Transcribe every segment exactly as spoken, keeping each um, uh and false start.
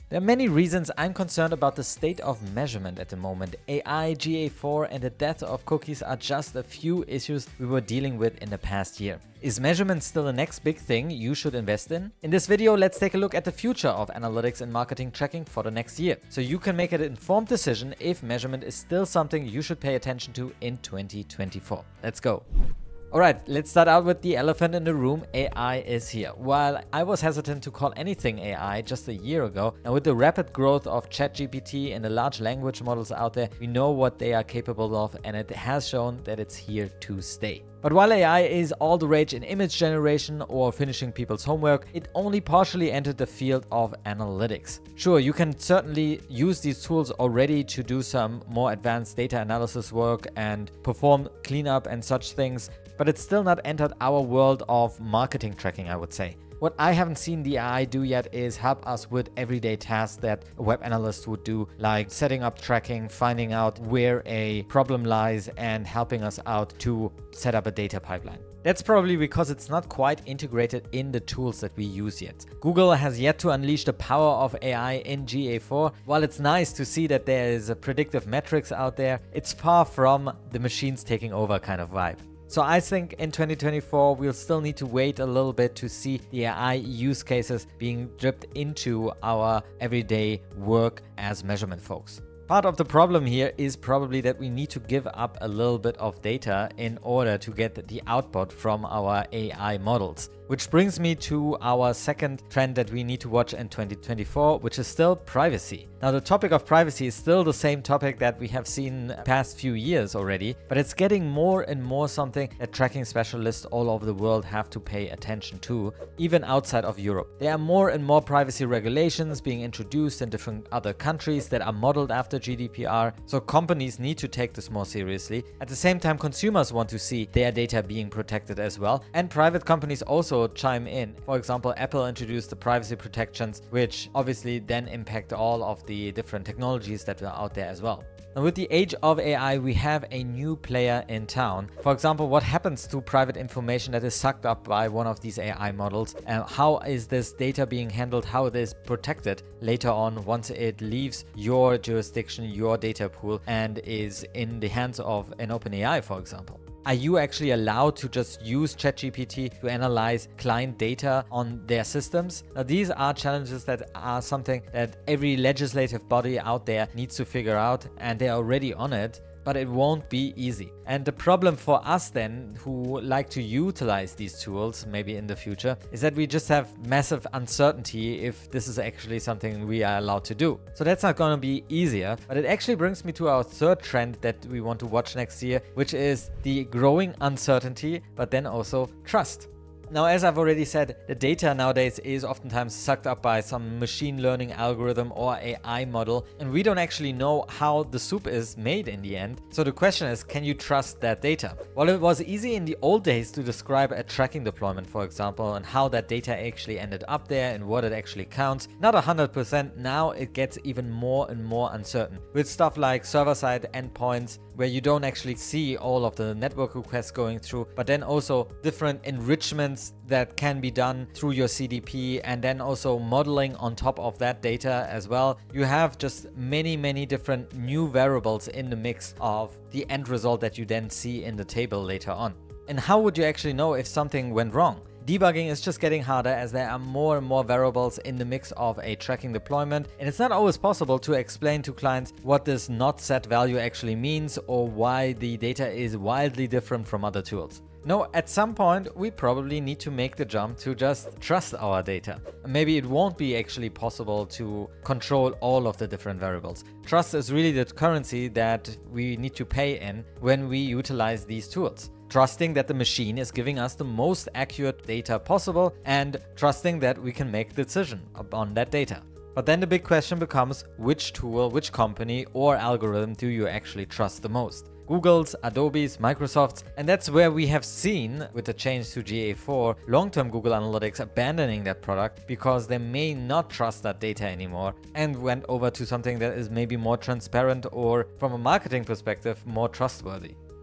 There are many reasons I'm concerned about the state of measurement at the moment. A I, G A four and the death of cookies are just a few issues we were dealing with in the past year. Is measurement still the next big thing you should invest in? In this video, let's take a look at the future of analytics and marketing tracking for the next year, so you can make an informed decision if measurement is still something you should pay attention to in twenty twenty-four. Let's go. Alright, let's start out with the elephant in the room. A I is here. While I was hesitant to call anything A I just a year ago, now with the rapid growth of ChatGPT and the large language models out there, we know what they are capable of, and it has shown that it's here to stay. But while A I is all the rage in image generation or finishing people's homework, it only partially entered the field of analytics. Sure, you can certainly use these tools already to do some more advanced data analysis work and perform cleanup and such things, but it's still not entered our world of marketing tracking, I would say. What I haven't seen the A I do yet is help us with everyday tasks that a web analyst would do, like setting up tracking, finding out where a problem lies, and helping us out to set up a data pipeline. That's probably because it's not quite integrated in the tools that we use yet. Google has yet to unleash the power of A I in G A four. While it's nice to see that there is a predictive metrics out there, it's far from the machines taking over kind of vibe. So I think in twenty twenty-four, we'll still need to wait a little bit to see the A I use cases being dripped into our everyday work as measurement folks. Part of the problem here is probably that we need to give up a little bit of data in order to get the output from our A I models. Which brings me to our second trend that we need to watch in twenty twenty-four, which is still privacy. Now, the topic of privacy is still the same topic that we have seen the past few years already, but it's getting more and more something that tracking specialists all over the world have to pay attention to, even outside of Europe. There are more and more privacy regulations being introduced in different other countries that are modeled after G D P R, so companies need to take this more seriously. At the same time, consumers want to see their data being protected as well, and private companies also chime in. For example, Apple introduced the privacy protections, which obviously then impact all of the different technologies that are out there as well. And with the age of A I, we have a new player in town. For example, what happens to private information that is sucked up by one of these A I models? And how is this data being handled? How it is protected later on once it leaves your jurisdiction, your data pool, and is in the hands of an OpenAI, for example? Are you actually allowed to just use ChatGPT to analyze client data on their systems? Now, these are challenges that are something that every legislative body out there needs to figure out, and they're already on it, but it won't be easy. And the problem for us then, who like to utilize these tools maybe in the future, is that we just have massive uncertainty if this is actually something we are allowed to do. So that's not going to be easier, but it actually brings me to our third trend that we want to watch next year, which is the growing uncertainty, but then also trust. Now, as I've already said, the data nowadays is oftentimes sucked up by some machine learning algorithm or A I model, and we don't actually know how the soup is made in the end. So the question is, can you trust that data? While it was easy in the old days to describe a tracking deployment, for example, and how that data actually ended up there and what it actually counts, not one hundred percent, now it gets even more and more uncertain. With stuff like server-side endpoints, where you don't actually see all of the network requests going through, but then also different enrichments that can be done through your C D P, and then also modeling on top of that data as well. You have just many, many different new variables in the mix of the end result that you then see in the table later on. And how would you actually know if something went wrong? Debugging is just getting harder as there are more and more variables in the mix of a tracking deployment, and it's not always possible to explain to clients what this not set value actually means or why the data is wildly different from other tools. No, at some point we probably need to make the jump to just trust our data. Maybe it won't be actually possible to control all of the different variables. Trust is really the currency that we need to pay in when we utilize these tools. Trusting that the machine is giving us the most accurate data possible, and trusting that we can make a decision on that data. But then the big question becomes, which tool, which company or algorithm do you actually trust the most? Google's, Adobe's, Microsoft's, and that's where we have seen, with the change to G A four, long-term Google Analytics abandoning that product because they may not trust that data anymore and went over to something that is maybe more transparent or, from a marketing perspective, more trustworthy.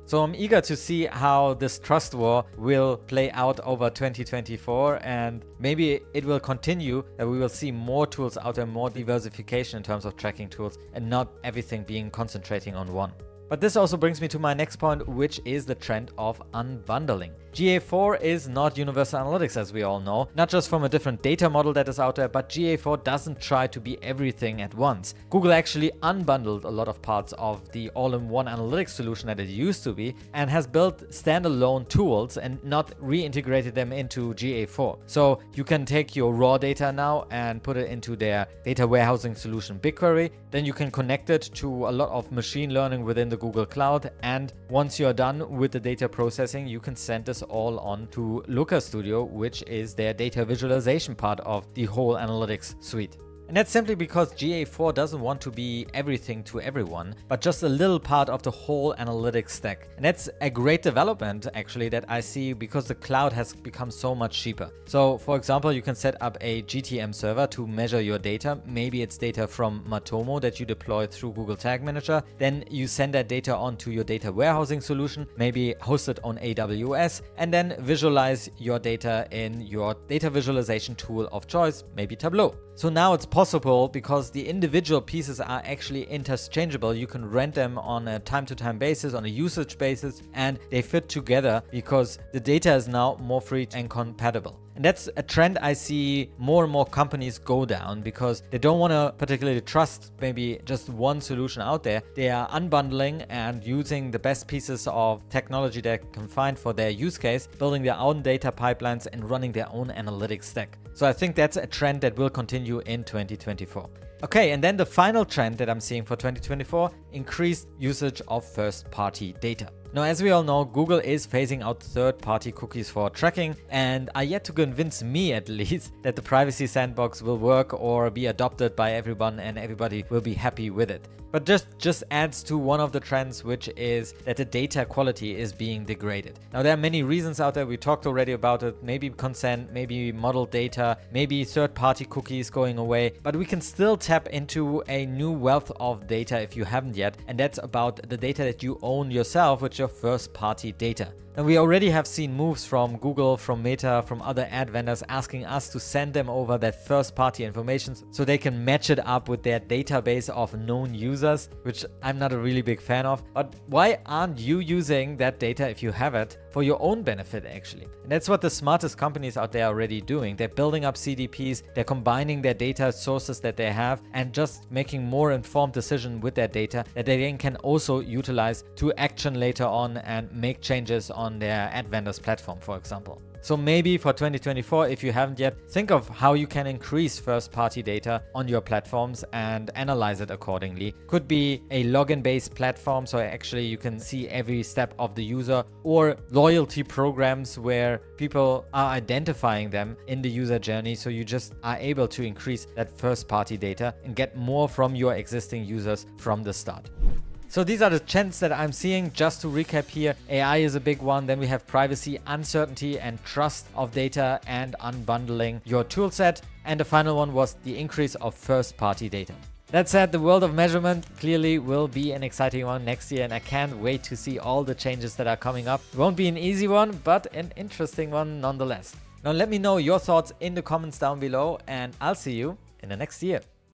So I'm eager to see how this trust war will play out over twenty twenty-four, and maybe it will continue, that we will see more tools out there, more diversification in terms of tracking tools, and not everything being concentrating on one. But this also brings me to my next point, which is the trend of unbundling. G A four is not universal analytics, as we all know, not just from a different data model that is out there, but G A four doesn't try to be everything at once. Google actually unbundled a lot of parts of the all-in-one analytics solution that it used to be, and has built standalone tools and not reintegrated them into G A four. So you can take your raw data now and put it into their data warehousing solution BigQuery. Then you can connect it to a lot of machine learning within the Google Cloud, and once you're done with the data processing, you can send this all on to Looker Studio, which is their data visualization part of the whole analytics suite. And that's simply because G A four doesn't want to be everything to everyone, but just a little part of the whole analytics stack. And that's a great development actually that I see, because the cloud has become so much cheaper. So for example, you can set up a G T M server to measure your data. Maybe it's data from Matomo that you deploy through Google Tag Manager. Then you send that data onto your data warehousing solution, maybe hosted on A W S, and then visualize your data in your data visualization tool of choice, maybe Tableau. So now it's possible, because the individual pieces are actually interchangeable. You can rent them on a time-to-time basis, on a usage basis, and they fit together because the data is now more free and compatible. And that's a trend I see more and more companies go down, because they don't want to particularly trust maybe just one solution out there. They are unbundling and using the best pieces of technology they can find for their use case, building their own data pipelines and running their own analytics stack. So I think that's a trend that will continue in twenty twenty-four. Okay, and then the final trend that I'm seeing for twenty twenty-four, increased usage of first-party data. Now, as we all know, Google is phasing out third-party cookies for tracking, and are yet to convince me at least that the privacy sandbox will work or be adopted by everyone and everybody will be happy with it. But just, just adds to one of the trends, which is that the data quality is being degraded. Now, there are many reasons out there. We talked already about it. Maybe consent, maybe model data, maybe third-party cookies going away, but we can still tap into a new wealth of data if you haven't yet, and that's about the data that you own yourself, which is your first-party data. And we already have seen moves from Google, from Meta, from other ad vendors asking us to send them over that first-party information so they can match it up with their database of known users, which I'm not a really big fan of. But why aren't you using that data, if you have it, for your own benefit actually? And that's what the smartest companies out there are already doing. They're building up C D Ps, they're combining their data sources that they have and just making more informed decisions with their data that they then can also utilize to action later on and make changes on on their ad vendors platform, for example. So maybe for twenty twenty-four, if you haven't yet, think of how you can increase first-party data on your platforms and analyze it accordingly. Could be a login-based platform, so actually you can see every step of the user, or loyalty programs where people are identifying them in the user journey, so you just are able to increase that first-party data and get more from your existing users from the start. So these are the trends that I'm seeing. Just to recap here, A I is a big one. Then we have privacy, uncertainty, and trust of data, and unbundling your toolset. And the final one was the increase of first-party data. That said, the world of measurement clearly will be an exciting one next year, and I can't wait to see all the changes that are coming up. It won't be an easy one, but an interesting one nonetheless. Now let me know your thoughts in the comments down below, and I'll see you in the next year.